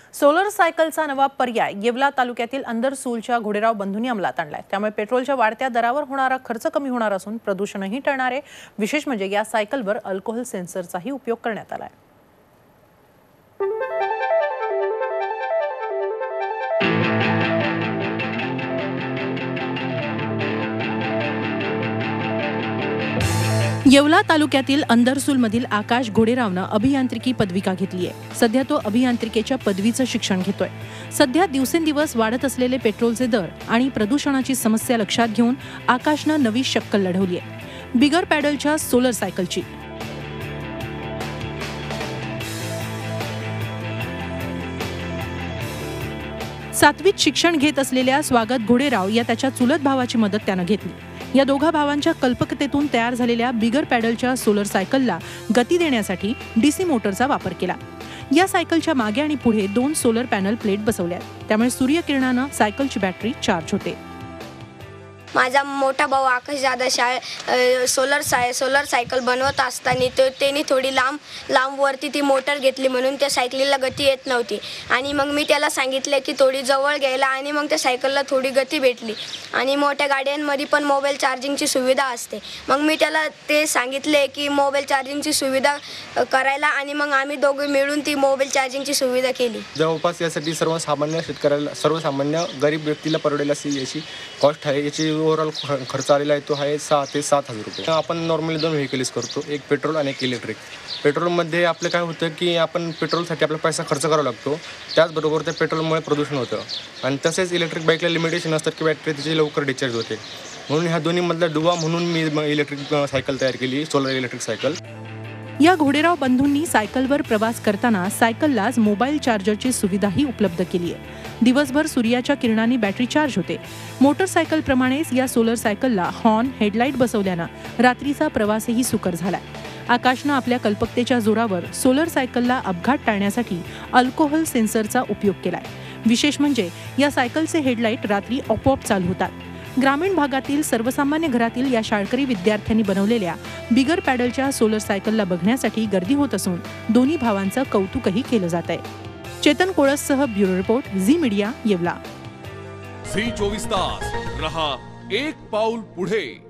Solar सायकलचा नवा पर्याय येवला तालुक्यातील अंदरसूलच्या घोडेराव बंधूंनी अंमलात आणलाय। त्यामुळे पेट्रोलच्या वाढत्या दरावर होणारा खर्च कमी होणार असून प्रदूषणही टळणार आहे। विशेष म्हणजे या सायकलवर अल्कोहोल सेन्सरचाही उपयोग करण्यात आलाय। येवला तालुक्यातील अंदरसूलमधील आकाश घोडेरावनं अभियांत्रिकी पदविका घेतली आहे। सध्या तो अभियांत्रिकेच्या पदवीचं शिक्षण घेतोय। सध्या दिवसेंदिवस वाढत असलेले पेट्रोलचे दर आणि प्रदूषणाची समस्या लक्षात घेऊन आकाशनं नवी शक्कल लढवली आहे, बिगर पॅडलच्या सोलर सायकलची। सातवीत शिक्षण घेत असलेल्या स्वागत घोडेराव या त्याच्या चुलत भावाची मदत त्यानं घेतली। या दोघा भावांच्या कल्पकतेतून तयार झालेल्या बिगर पॅडलच्या सोलर सायकलला गती देण्यासाठी डीसी मोटरचा वापर केला। या सायकलच्या मागे आणि पुढे 2 सोलर पॅनल प्लेट बसवल्यात, त्यामुळे सूर्यकिरणानं सायकलची बॅटरी चार्ज होते। माझा मोठा भाऊ आकाश दादा सोलर सायकल बनवत असताना त्यांनी थोडी लांब वरती ती मोटर घेतली, म्हणून त्या सायकलीला गती येत नव्हती। आणि मग मी त्याला सांगितले की थोडी जवळ घ्यायला, आणि मग त्या सायकलला थोडी गती भेटली। आणि मोठ्या गाड्यांमध्ये पण मोबाईल चार्जिंगची सुविधा असते। मग मी त्याला ते सांगितले की मोबाईल चार्जिंगची सुविधा करायला, आणि मग आम्ही दोघे मिळून ती मोबाईल चार्जिंगची सुविधा केली। जवळपास यासाठी सर्वसामान्य शेतकऱ्याला, सर्वसामान्य गरीब व्यक्तीला परवडेल अशी याची कॉस्ट आहे। याची ओव्हरऑल खर्च आलेला आहे तो आहे 6 ते 7 हजार रुपये। आपण नॉर्मली 2 व्हेकल्स करतो, एक पेट्रोल आणि एक इलेक्ट्रिक। पेट्रोलमध्ये आपलं काय होतं की आपण पेट्रोलसाठी आपला पैसा खर्च करावा लागतो, त्याचबरोबर त्या पेट्रोलमुळे प्रदूषण होतं। आणि तसेच इलेक्ट्रिक बाईकला लिमिटेशन असतात की बॅटरी तिची लवकर डिस्चार्ज होते, म्हणून ह्या दोन्हीमधला दुवा म्हणून मी इलेक्ट्रिक सायकल तयार केली, सोलर इलेक्ट्रिक सायकल। या घोडेराव बंधूंनी सायकलवर प्रवास करताना सायकललाच मोबाईल चार्जरची सुविधाही उपलब्ध केली आहे। दिवसभर सूर्याच्या किरणांनी बॅटरी चार्ज होते। मोटरसायकल प्रमाणेच या सोलर सायकलला हॉर्न, हेडलाईट बसवल्यानं रात्रीचा प्रवासही सुकर झालाय। आकाशनं आपल्या कल्पकतेच्या जोरावर सोलर सायकलला अपघात टाळण्यासाठी अल्कोहोल सेन्सरचा उपयोग केलाय। विशेष म्हणजे या सायकलचे हेडलाईट रात्री आपोआप चालू होतात। ग्रामीण भागातील सर्वसामान्य घरातील या शाळकरी विद्यार्थ्यांनी बनवलेल्या बिगर पॅडलच्या सोलर सायकलला बघण्यासाठी गर्दी होत असून दोन्ही भावांचं कौतुकही केलं जात आहे। चेतन कोळससह bureau report, Zee media, Yeola. Zee 24 तास रहा एक पाऊल पुढे।